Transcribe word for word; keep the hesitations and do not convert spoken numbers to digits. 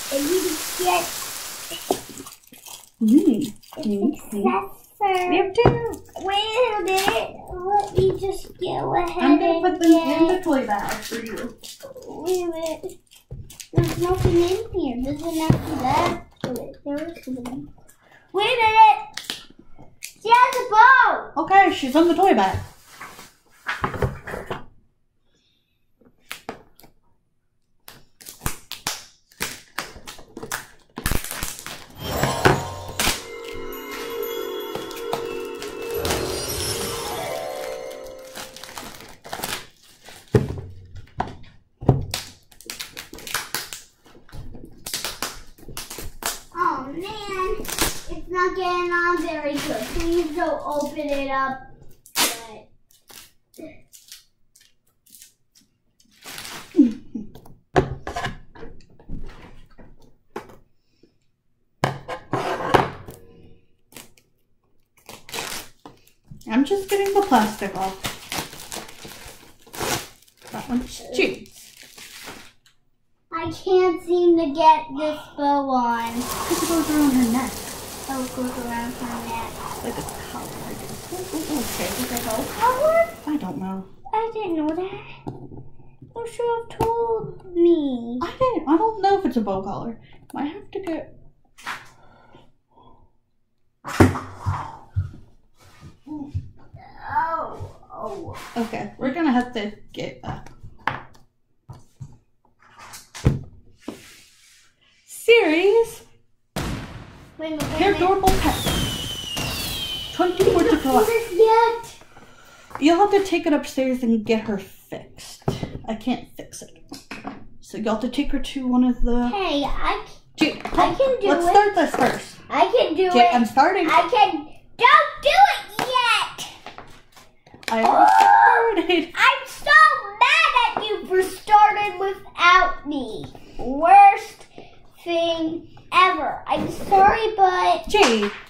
And you get Mm. successor. You too. Wait a minute. Let me just go ahead. I'm gonna put them get... in the toy bag for you. Wait a minute. There's nothing in here. There's an empty bag. Wait, there is something. Wait a minute. She has a bow. Okay, she's in the toy bag. Oh man, it's not getting on very good. Please don't open it up. But... I'm just getting the plastic off. That one's cheap. I can't seem to get this bow on. Because it goes around her neck. Oh, it goes around her neck. Like a collar, I guess. Ooh, ooh, okay. Is it bow color? I don't know. I didn't know that. You should have told me. I didn't. I don't know if it's a bow collar. Might have to get. Oh, oh. Okay, we're gonna have to get a series. Wait a minute. Hairdorables pet. twenty-four to Do this yet? You'll have to take it upstairs and get her fixed. I can't fix it. So you'll have to take her to one of the... Hey, I, Gee, I can do let's it. start this first. I can do Gee, it. I'm starting. I can. Don't do it yet. I already started. I'm so mad at you for starting without me. Worst thing ever. I'm sorry, but Gee,